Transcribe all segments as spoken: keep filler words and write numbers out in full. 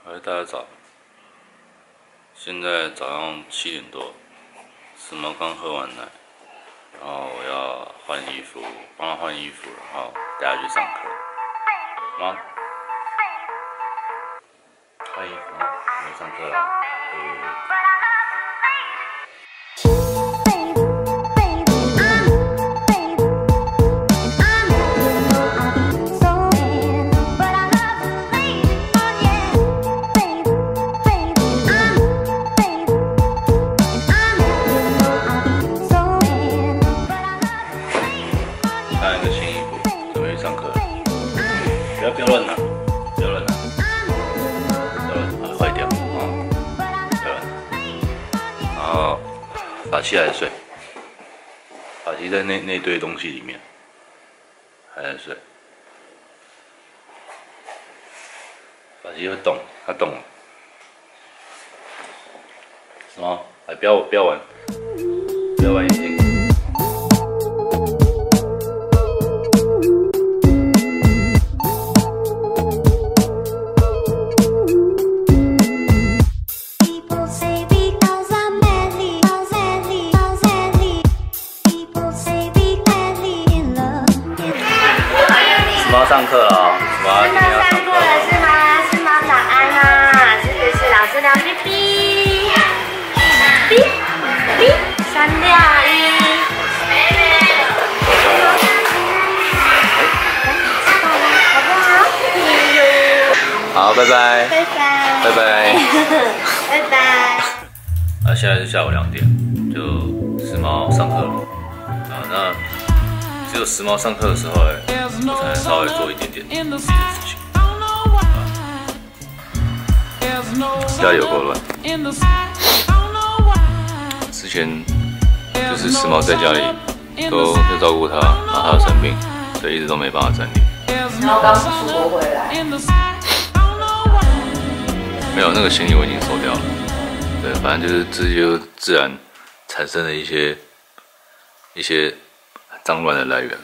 嗨，大家早！现在早上七点多，时髦刚喝完奶，然后我要换衣服，帮他换衣服，然后带他去上课。妈，换衣服啊，我要上课了。呃 换一个新衣服，准备上课了。不要不要乱拿，不要乱拿，不要乱拿，坏掉啊！不要乱拿。然后法器还在睡，法器在那那堆东西里面还在睡。法器会动，它动了。什么？哎，不要不要玩，不要玩眼睛。 上课了哦，什么？今天要上课了是吗？是吗？早安啊！这个是老师量 B B B B 三六一。好不好？ 好，拜拜。 拜拜。 拜拜。 拜拜。 啊，现在是下午两点，就时髦上课了。啊，那。 只有时髦上课的时候，哎，我才能稍微做一点点自己的事情。家里有够乱。之前就是时髦在家里都在照顾他，然后他又生病，所以一直都没办法站立。 然后刚出国回来， 没有那个行李我已经收掉了。对，反正就是这就自然产生了一些一些。 脏乱的来源，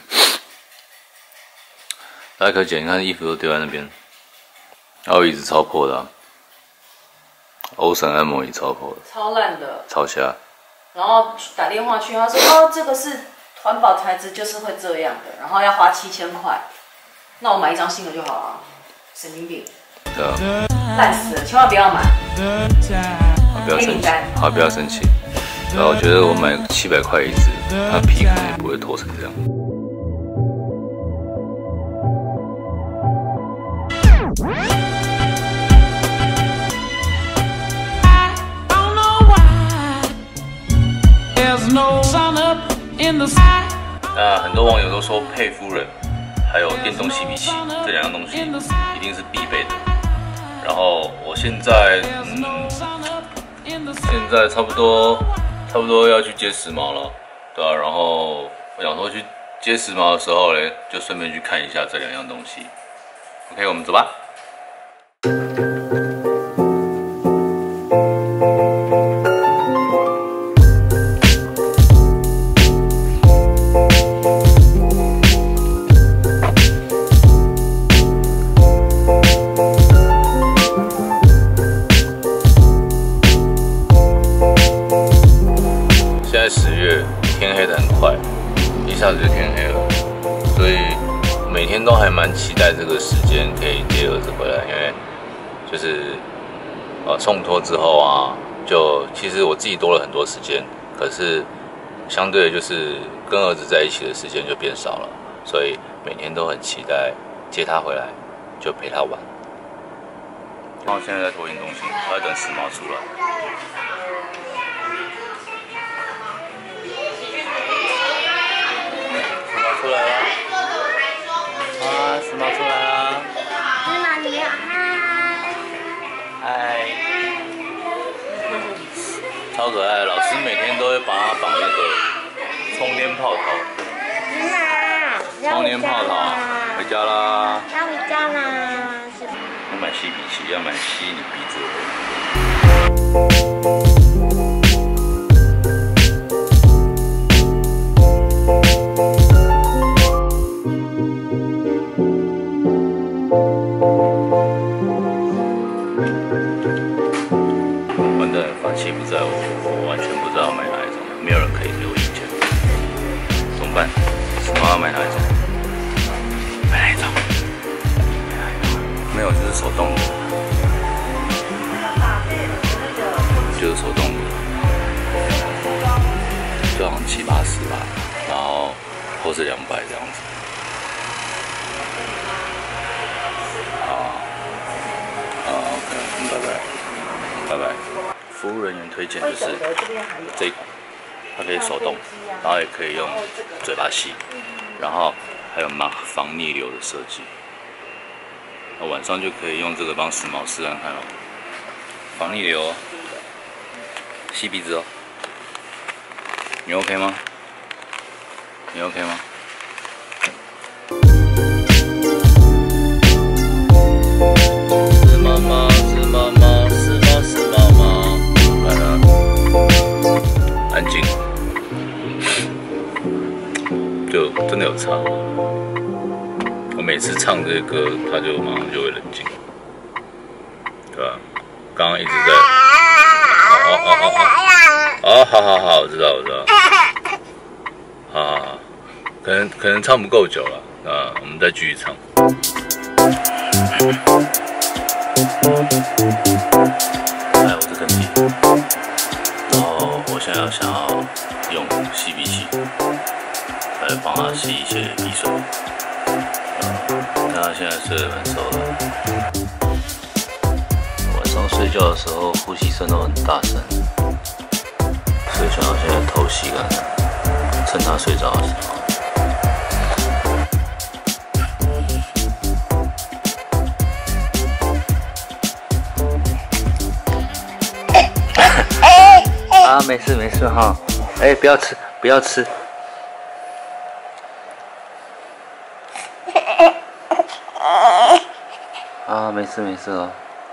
大家可以捡，你看衣服都丢在那边，然后椅子超破的、啊，欧神按摩椅超破的， 超烂的， 超瞎。 然后打电话去，他说哦，这个是环保材质，就是会这样的，然后要花七千块，那我买一张新的就好了，神经病。 对啊， 烂死了，千万不要买。 好，不要生气，好，不要生气。 然后我觉得我买七百块一只，它皮可能也不会脱成这样。那很多网友都说配夫人还有电动洗笔器这两样东西一定是必备的。然后我现在嗯，现在差不多。 差不多要去接时髦了，对啊，然后我想说去接时髦的时候嘞，就顺便去看一下这两样东西。OK， 我们走吧。十月天黑得很快，一下子就天黑了，所以每天都还蛮期待这个时间可以接儿子回来，因为就是呃冲脱之后啊，就其实我自己多了很多时间，可是相对就是跟儿子在一起的时间就变少了，所以每天都很期待接他回来，就陪他玩。然后现在在托运中心，我在等时髦出来。 出来了！啊，时髦出来了！ 时髦你好，嗨！ 嗨！超可爱，老师每天都会把它绑那个充电炮头。充电炮头，回家啦！ 要回家啦！ 要买吸鼻器，要买吸你鼻子的。 完蛋，法器不在我，我完全不知道买哪一种，没有人可以给我意见，怎么办？我要买哪一种？买哪一种？没有，就是手动的，就是手动的，就好像七八十吧，然后或是两百这样子。拜拜，拜拜。服务人员推荐就是这一款，它可以手动，然后也可以用嘴巴吸，然后还有防防逆流的设计。那晚上就可以用这个帮时髦试看看哦，防逆流哦，吸鼻子哦。你 OK 吗？你 OK 吗？是妈妈。妈妈是吗？是妈妈，来了，安静，就真的有差。我每次唱这个歌，他就马上就会冷静，对吧？刚刚一直在，哦哦哦哦，哦，好好好，我知道我知道，好好好，可能可能唱不够久了，啊，我们再继续唱。哎，我是跟屁，然后我现在想要用吸鼻器来帮他吸一些鼻水。那他现在睡得蛮熟的，晚上睡觉的时候呼吸声都很大声，所以想要现在偷吸看看，趁他睡着的时候。啊，没事没事哈，哎、欸，不要吃，不要吃。啊，没事没事哦。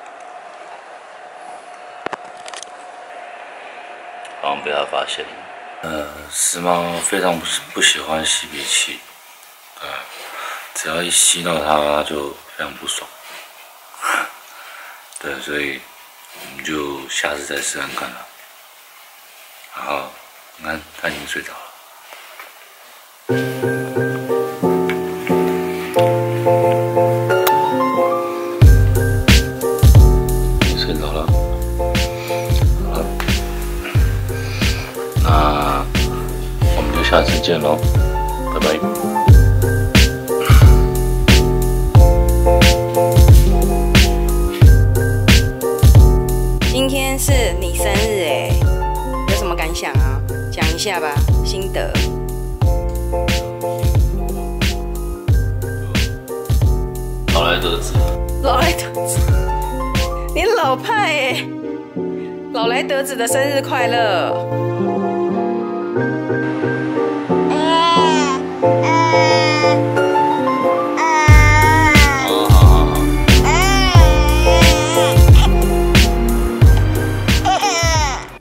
好像被他发现了。呃，时髦非常不不喜欢吸鼻器，呃，只要一吸到它，它就非常不爽。对，所以我们就下次再试看看了。好，你看他已经睡着了。你睡着了。好，那我们就下次见喽，拜拜。 今天是你生日哎。有什么感想啊？讲一下吧，心得。 老来得子， 老来得子，你老派哎！老来得子的生日快乐！